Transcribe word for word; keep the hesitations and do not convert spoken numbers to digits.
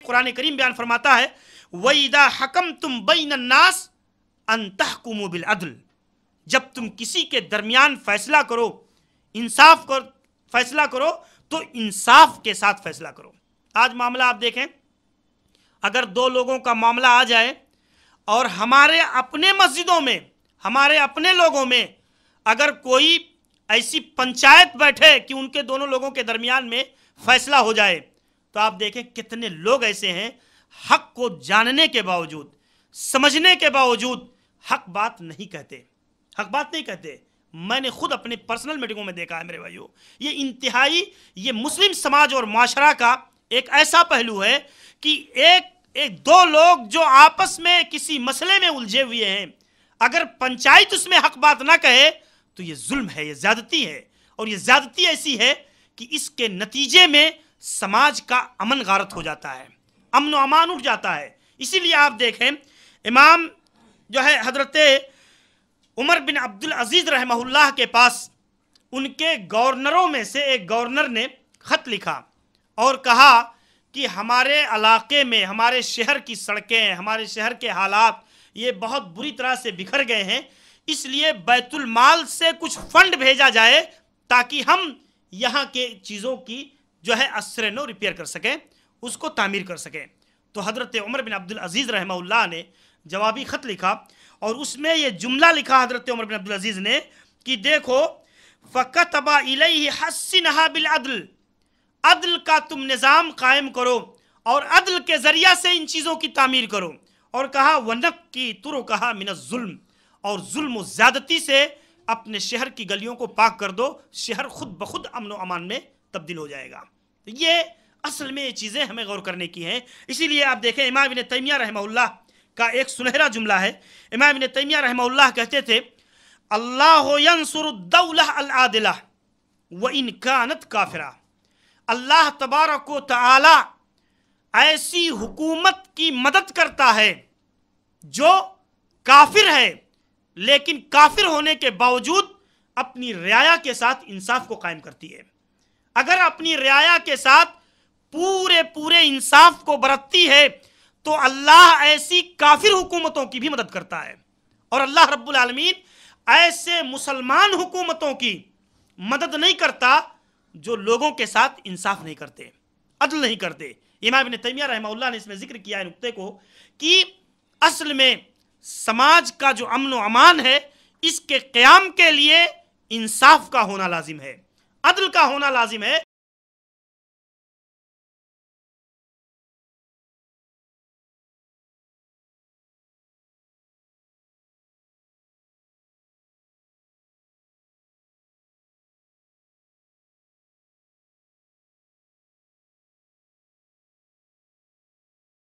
कुरान करीम बयान फरमाता है, वइदा हकमतुम बैनन्नास अन तहकुमु बिल अदल, जब तुम किसी के दरमियान फैसला करो, इंसाफ कर फैसला करो तो इंसाफ के साथ फैसला करो। आज मामला आप देखें, अगर दो लोगों का मामला आ जाए और हमारे अपने मस्जिदों में, हमारे अपने लोगों में अगर कोई ऐसी पंचायत बैठे कि उनके दोनों लोगों के दरमियान में फैसला हो जाए, तो आप देखें कितने लोग ऐसे हैं हक को जानने के बावजूद, समझने के बावजूद हक बात नहीं कहते, हक बात नहीं कहते। मैंने खुद अपने पर्सनल मीटिंगों में देखा है मेरे भाइयों, ये इंतहाई, ये मुस्लिम समाज और माशरा का एक ऐसा पहलू है कि एक एक दो लोग जो आपस में किसी मसले में उलझे हुए हैं, अगर पंचायत उसमें हक बात ना कहे तो ये जुल्म है, ये ज्यादती है। और ये ज्यादती ऐसी है कि इसके नतीजे में समाज का अमन गारत हो जाता है, अमन व अमान उठ जाता है। इसीलिए आप देखें, इमाम जो है हजरत उमर बिन अब्दुल अजीज रहमहुल्लाह के पास उनके गवर्नरों में से एक गवर्नर ने खत लिखा और कहा कि हमारे इलाके में, हमारे शहर की सड़कें, हमारे शहर के हालात ये बहुत बुरी तरह से बिखर गए हैं, इसलिए बैतुल माल से कुछ फंड भेजा जाए ताकि हम यहाँ के चीज़ों की जो है असर नो रिपेयर कर सकें, उसको तामीर कर सकें। तो हज़रत उमर बिन अब्दुल अजीज़ रहमहुल्लाह ने जवाबी ख़त लिखा और उसमें ये जुमला लिखा हज़रत उमर बिन अब्दुल अजीज़ ने कि देखो, फ़कतबा इलैहि हस्सिनहा बिल अदल, अदल का तुम निज़ाम कायम करो और अदल के ज़रिया से इन चीज़ों की तामीर करो। और कहा वनक की तुर कहा मिनज़ जुल्म, और जुल्म ज़्यादती से अपने शहर की गलियों को पाक कर दो, शहर खुद ब खुद अमन व अमान में तब्दील हो जाएगा। ये असल में ये चीज़ें हमें गौर करने की हैं। इसीलिए आप देखें, इमाम इब्न तैमिया रहमहुल्लाह का एक सुनहरा जुमला है। इमाम इब्न तैमिया रहमहुल्लाह कहते थे, अल्लाह यंसुरुद्दौलह अल-आदिला व इन कानत काफिरा, अल्लाह तबारक व तआला ऐसी हुकूमत की मदद करता है जो काफिर है, लेकिन काफिर होने के बावजूद अपनी रियाया के साथ इंसाफ को कायम करती है। अगर अपनी रियाया के साथ पूरे पूरे इंसाफ को बरतती है तो अल्लाह ऐसी काफिर हुकूमतों की भी मदद करता है। और अल्लाह रब्बुल आलमीन ऐसे मुसलमान हुकूमतों की मदद नहीं करता जो लोगों के साथ इंसाफ नहीं करते, अदल नहीं करते। इमाम इब्न तैमिया रहमहुल्लाह ने इसमें जिक्र किया है नुक्ते को कि असल में समाज का जो अमन व अमान है, इसके क़याम के लिए इंसाफ का होना लाजिम है, अदल का होना लाजिम है।